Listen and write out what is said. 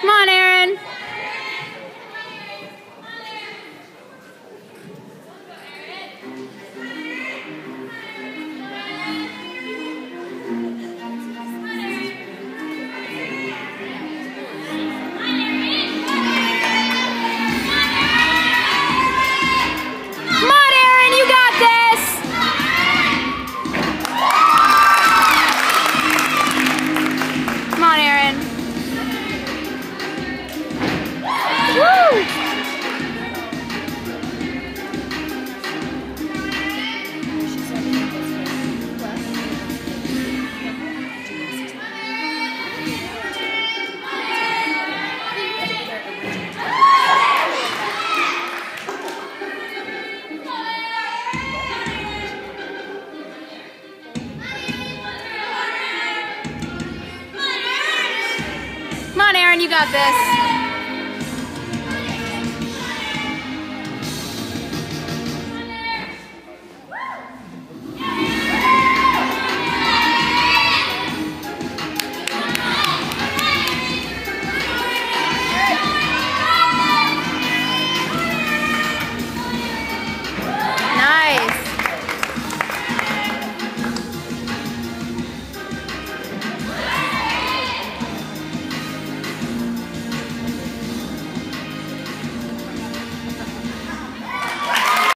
Come on, Aaron. Come on, Aaron, you got this. Come on, Aaron. Woo! Come on, Aaron, you got this.